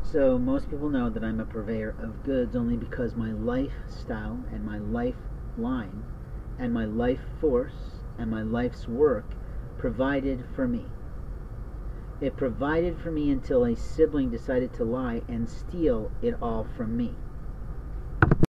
So most people know that I'm a purveyor of goods only because my lifestyle and my lifeline and my life force and my life's work provided for me. It provided for me until a sibling decided to lie and steal it all from me.